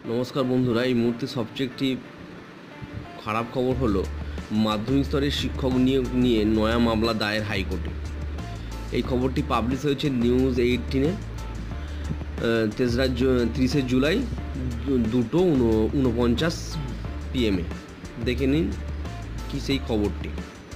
নমস্কার বন্ধুরা, এই মুহূর্তে সবচেয়ে একটি খারাপ খবর হলো মাধ্যমিক স্তরের শিক্ষক নিয়োগ নিয়ে নয়া মামলা দায়ের হাইকোর্টে। এই খবরটি পাবলিশ হয়েছে নিউজ 18-এ 30শে জুলাই 2:49 PM। দেখে নিন কি সেই খবরটি।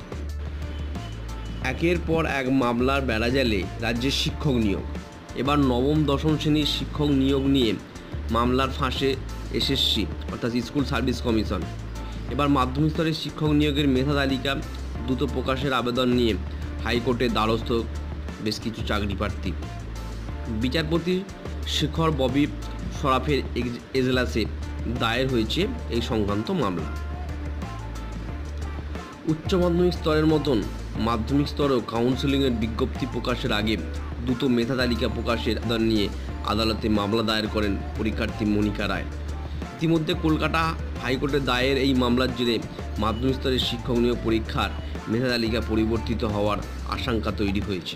একের পর এক মামলার বেড়াজালে রাজ্যের শিক্ষক নিয়োগ। এবার নবম দশম শ্রেণীর শিক্ষক নিয়োগ নিয়ে মামলার ফাঁসে এসএসসি অর্থাৎ স্কুল সার্ভিস কমিশন। এবার মাধ্যমিক স্তরের শিক্ষক নিয়োগের মেধা তালিকা দ্রুত প্রকাশের আবেদন নিয়ে হাইকোর্টের দ্বারস্থ বেশ কিছু চাকরি প্রার্থী। বিচারপতি শেখর ববি সরাফের এজলাসে দায়ের হয়েছে এই সংক্রান্ত মামলা। উচ্চ মাধ্যমিক স্তরের মতন মাধ্যমিক স্তরেও কাউন্সেলিংয়ের বিজ্ঞপ্তি প্রকাশের আগে দ্রুত মেধা তালিকা প্রকাশের আবেদন নিয়ে আদালতে মামলা দায়ের করেন পরীক্ষার্থী মনিকা রায়। ইতিমধ্যে কলকাতা হাইকোর্টে দায়ের এই মামলার জেরে মাধ্যমিক স্তরের শিক্ষক নিয়োগ পরীক্ষার মেধা তালিকা পরিবর্তিত হওয়ার আশঙ্কা তৈরি হয়েছে।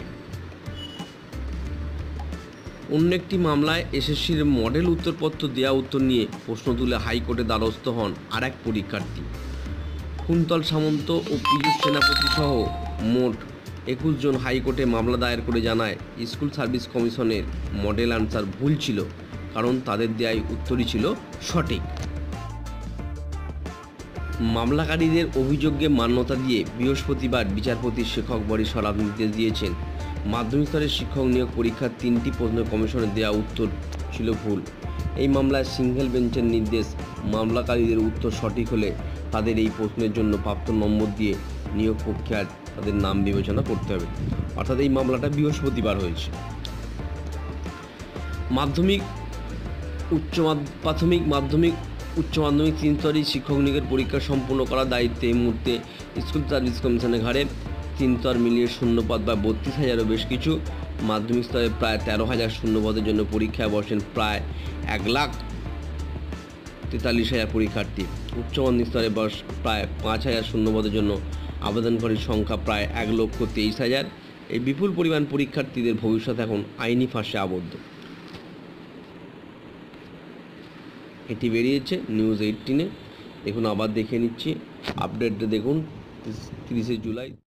অন্য একটি মামলায় এসএসসির মডেল উত্তরপত্র দেওয়া উত্তর নিয়ে প্রশ্ন তুলে হাইকোর্টে দ্বারস্থ হন আর এক পরীক্ষার্থী। কুন্তল সামন্ত ও পীযূষ সেনাপতি সহ মোট 21 জন হাইকোর্টে মামলা দায়ের করে জানায় স্কুল সার্ভিস কমিশনের মডেল আনসার ভুল ছিল, কারণ তাদের দেওয়া উত্তরই ছিল সঠিক। মামলাকারীদের অভিযোগকে মান্যতা দিয়ে বৃহস্পতিবার বিচারপতি শেখর ববি সরাফ নির্দেশ দিয়েছেন, মাধ্যমিক স্তরের শিক্ষক নিয়োগ পরীক্ষার 3টি প্রশ্নের কমিশনের দেওয়া উত্তর ছিল ভুল। এই মামলায় সিঙ্গেল বেঞ্চের নির্দেশ, মামলাকারীদের উত্তর সঠিক হলে তাদের এই প্রশ্নের জন্য প্রাপ্ত নম্বর দিয়ে নিয়োগ প্রক্রিয়ায় তাদের নাম বিবেচনা করতে হবে। অর্থাৎ এই মামলাটা বৃহস্পতিবার হয়েছে। মাধ্যমিক উচ্চ মাধ্যমিক 3 স্তরের শিক্ষক নিয়োগের পরীক্ষা সম্পূর্ণ করার দায়িত্বে এই মুহূর্তে স্কুল সার্ভিস কমিশনের ঘাড়ে। 3 স্তর মিলিয়ে শূন্যপদ বা 32,000-এরও বেশ কিছু। মাধ্যমিক স্তরে প্রায় 13,000 শূন্যপদের জন্য পরীক্ষায় বসেন প্রায় 1,43,000 পরীক্ষার্থী। উচ্চ মাধ্যমিক স্তরে প্রায় 5,000 শূন্যপদের জন্য আবেদনকারীর সংখ্যা প্রায় 1,23,000। এই বিপুল পরিমাণ পরীক্ষার্থীদের ভবিষ্যৎ এখন আইনি ফাঁসে আবদ্ধ। এটি বেরিয়েছে নিউজ 18-এ। দেখুন, আবার দেখে নিচ্ছি আপডেটটা দেখুন 30শে জুলাই।